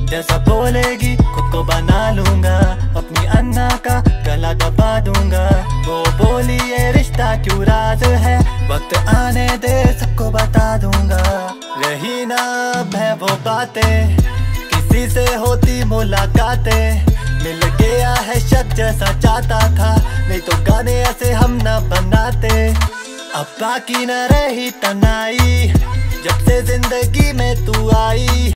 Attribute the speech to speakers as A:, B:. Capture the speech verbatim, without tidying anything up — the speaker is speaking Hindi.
A: जैसा बोलेगी खुद को बना लूंगा, अपनी अन्ना का गला दबा दूंगा। वो बोली ये रिश्ता क्यों राज है, वक्त आने दे सबको बता दूंगा। रही ना अब है वो बातें, किसी से होती मुलाकातें। मिल गया है शक जैसा चाहता था, नहीं तो गाने ऐसे हम ना बनाते। अब बाकी न रही तनाई, जब से जिंदगी में तू आई।